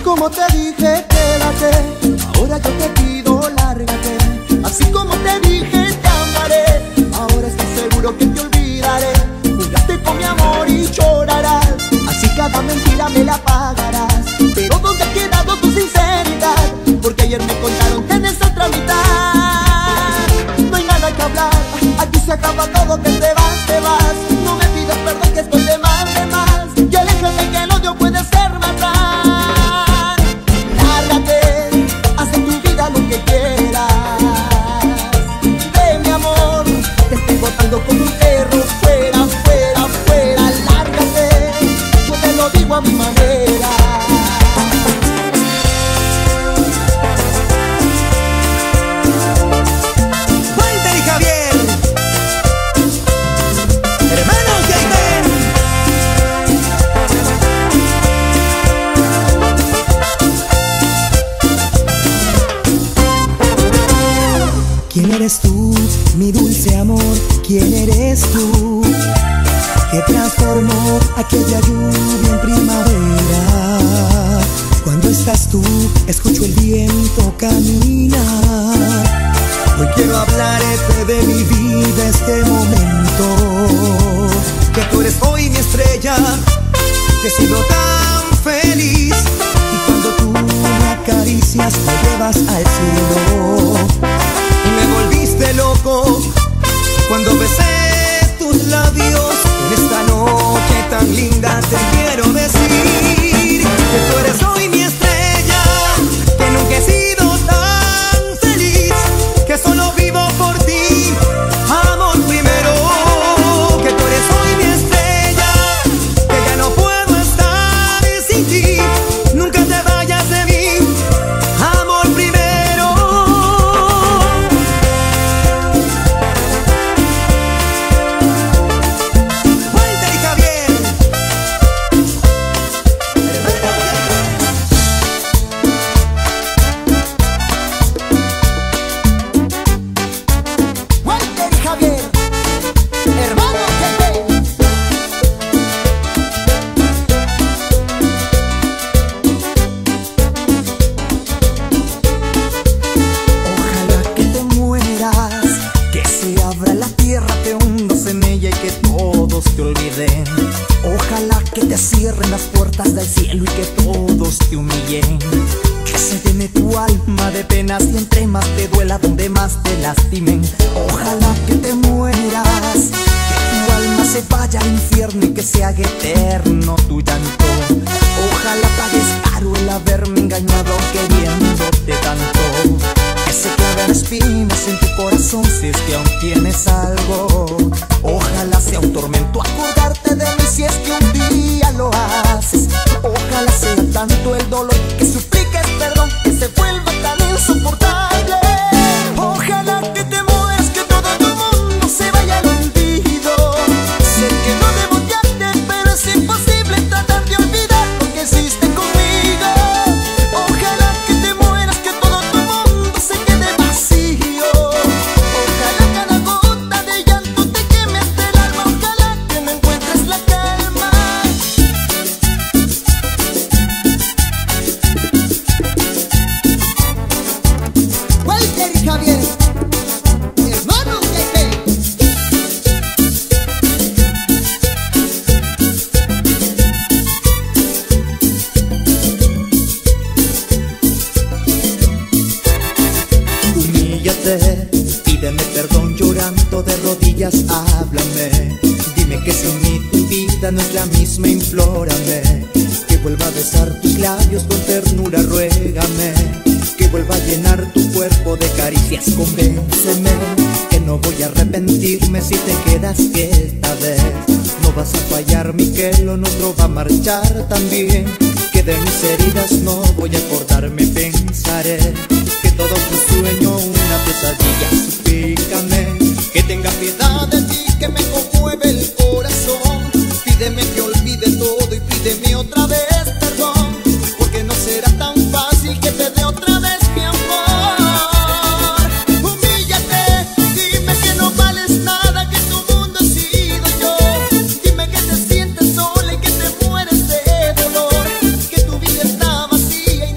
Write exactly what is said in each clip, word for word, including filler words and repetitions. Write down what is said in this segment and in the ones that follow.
como te dije, quédate, ahora yo te pido, lárgate. Así como te dije, te amaré, ahora estoy seguro que te olvidaré. Jugaste con mi amor y llorarás, así cada mentira me la pagarás. Pero ¿dónde ha quedado tu sinceridad? Porque ayer me contaron tienes otra mitad. No hay nada que hablar, aquí se acaba todo, que te vas, te vas. No me pidas perdón, que estoy de más, de más. Y aléjate, que el odio puede ser matar. Lárgate, haz en tu vida lo que quieras. De mi amor, te estoy botando como un perro. Fuera, fuera, fuera, lárgate. Yo te lo digo a mi manera. Walter y Javier, hermanos de Aymén. ¿Quién eres tú, mi dulce amor? ¿Quién eres tú que transformó aquella lluvia en primavera? Cuando estás tú, escucho el viento caminar. Hoy quiero hablarte de mi vida, este momento. Que tú eres hoy mi estrella, que he sido tan feliz. Y cuando tú me acaricias, me llevas al cielo. Y me volviste loco cuando besé tus labios. En esta noche tan linda te quiero decir que tú eres hoy mi estrella, que nunca he sido tan feliz, que solo vivo por ti, amor primero. Que tú eres hoy mi estrella, que ya no puedo estar sin ti. Nunca te vayas de mí, amor primero. Walter y Javier, Walter y Javier, hermanos de Aymén. ojalá que te mueras, que se abra la tierra, te hundas en ella y que todos te olviden. Ojalá que te cierren las puertas del cielo y que todos te humillen. Que se llene tu alma de penas y entre más te duela, donde más te lastimen. Ojalá que te mueras, que tu alma se vaya al infierno y que se haga eterno tu llanto. Ojalá pagues caro el haberme engañado queriéndote tanto. Que se claven espinas en tu corazón si es que aún tienes algo. Ojalá sea un tormento acordarte de mí si es que un día lo haces. Ojalá sea tanto el dolor que supliques perdón, que se vuelva tan insoportable. Ojalá que te mueras, que todo tu mundo se vaya al olvido. Sé que no debo odiarte, pero es imposible tratar de olvidar lo que hiciste conmigo. Ojalá que te mueras, que todo tu mundo se quede vacío. Ojalá cada gota de llanto te queme hasta el alma. Ojalá que no encuentres la calma. Walter y Javier, hermanos de Aymén. Humíllate, pídeme perdón llorando de rodillas, háblame. Dime que sin mí tu vida no es la misma, implórame. Que vuelva a besar tus labios con ternura, ruégame. Que vuelva a llenar tu cuerpo de caricias, convénceme. Que no voy a arrepentirme si te quedas, que esta vez no vas a fallarme y que lo nuestro va a marchar también. Que de mis heridas no voy a acordarme, pensaré que todo fue sueño, una pesadilla. Suplícame que tenga piedad de ti, que me conmueve el corazón. Pídeme que olvide todo y pídeme otra vez perdón, porque no será tan fácil que te dé otra vez mi amor. Humíllate, dime que no vales nada, que tu mundo he sido yo. Dime que te sientes sola y que te mueres de dolor, que tu vida está vacía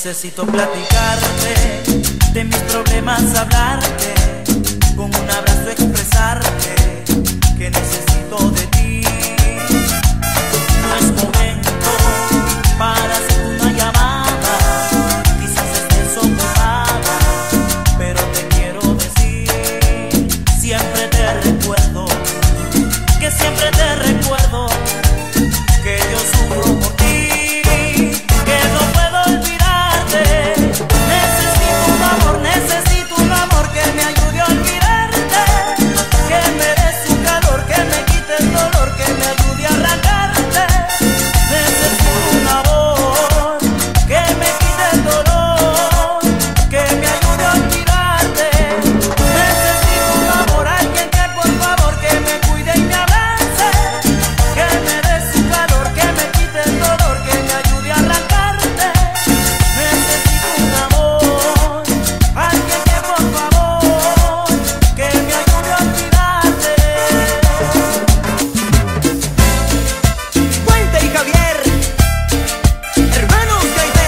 Necesito platicarte de mis problemas, hablarte, con un abrazo expresarte que necesito de ti. No es momento para hacer una llamada, quizás estés ocupada, pero te quiero decir, siempre te recuerdo, que siempre te recuerdo, que yo sufro por ti. Necesito un amor que me ayude a olvidarte, que me dé su calor, que me quite el dolor, que me ayude a arrancarte. Necesito un amor que me quite el dolor, que me ayude a olvidarte. Necesito un amor, alguien que por favor que me cuide y me abrace, que me dé su calor, que me quite el dolor, que me ayude a arrancarte. Necesito un amor, alguien que por favor, que me ayude a olvidarte. Puente y Javier, hermanos Gaité.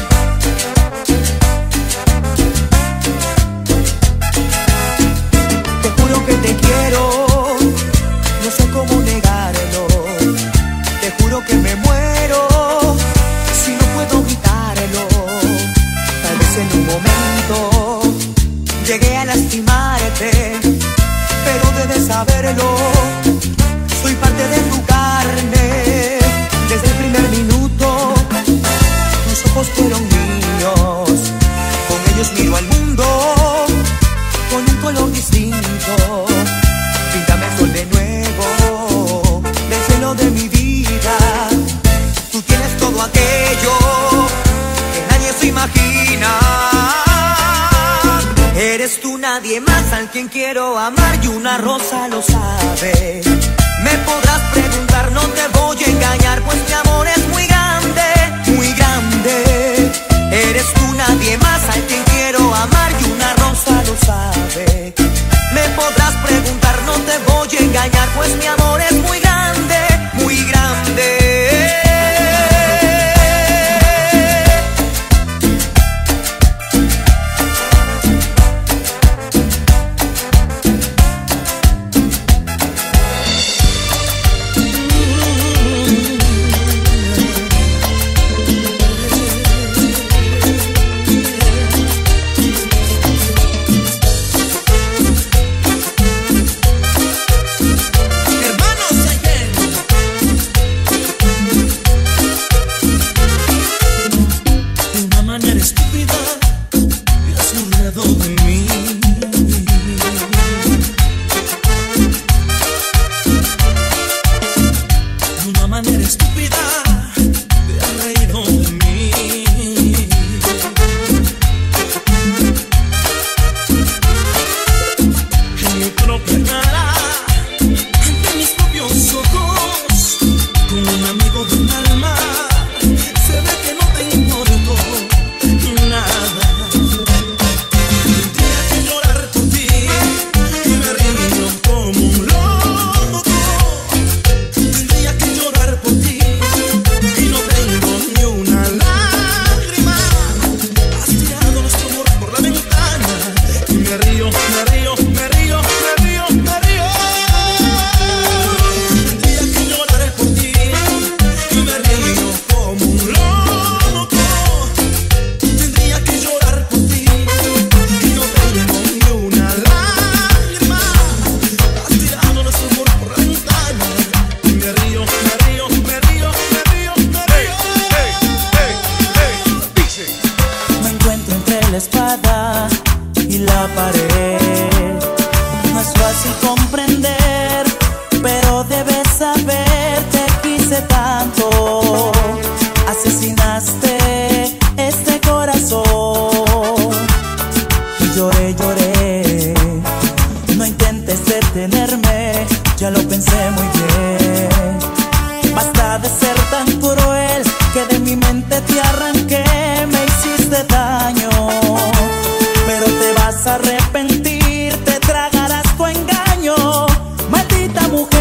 Te juro que te quiero, no sé cómo negarlo. Te juro que me muero si no puedo gritarlo. Tal vez en un momento llegué a lastimarte, pero debes saberlo, soy parte de tu carne. Desde el primer minuto tus ojos fueron míos, con ellos miro al mundo con un color distinto. Píntame el sol de nuevo del cielo de mi vida. Tú tienes todo aquello que nadie se imagina. Eres tú, nadie más, al quien quiero amar, y una rosa lo sabe. Me podrás preguntar, no te voy a engañar, pues mi amor es muy grande, muy grande. Eres tú, nadie más, al quien quiero amar, y una rosa lo sabe. Me podrás preguntar, no te voy a engañar, pues mi amor es muy grande, muy grande.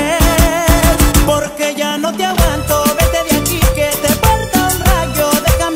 Porque ya no te aguanto, vete de aquí que te parta un rayo. Déjame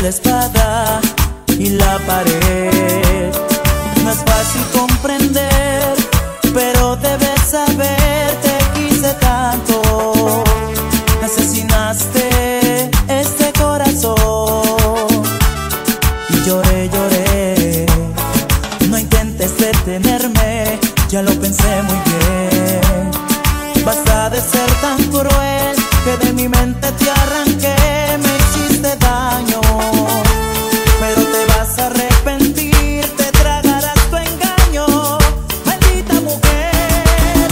la espada y la pared. No es fácil comprender, pero debes saber, te quise tanto. Asesinaste este corazón y lloré, lloré. No intentes detenerme, ya lo pensé muy bien. Basta de ser tan cruel, que de mi mente te arranqué. Me hiciste daño, pero te vas a arrepentir, te tragarás tu engaño, maldita mujer.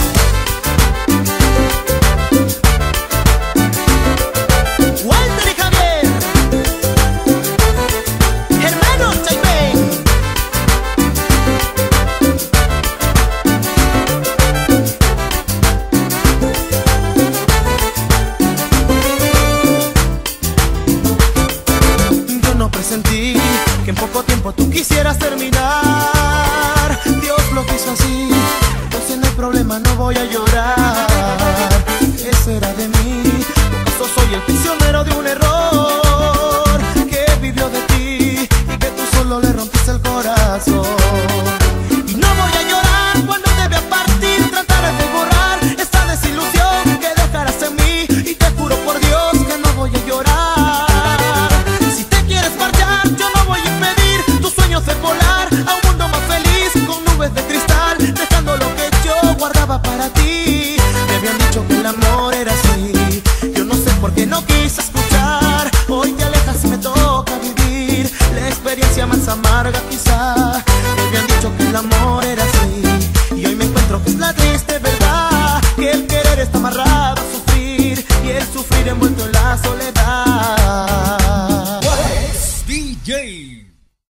Walter y Javier, hermanos Chaypen. Yo no presentí que en poco tiempo tú quisieras terminar. Dios lo quiso así, entonces no hay problema, no voy a llorar. ¿Qué será de mí? ¿Acaso soy el prisionero de un error que vivió de ti y que tú solo le rompiste el corazón? Y no voy a llorar cuando te vea partir, trataré de borrar esta desilusión que dejarás en mí, y te juro por Dios que no voy a llorar. Si te quieres marchar, yo no voy a impedir tus sueños de volar a un mundo más feliz, con nubes de cristal, dejando lo que yo guardaba para ti. Me habían dicho que el amor era así, yo no sé por qué no quise escuchar. Hoy te alejas y me toca vivir la experiencia más amarga quizá. Me habían dicho que el amor era así, y hoy me encuentro que es la triste verdad, que el querer está amarrado a sufrir, y el sufrir envuelto en la soledad. D J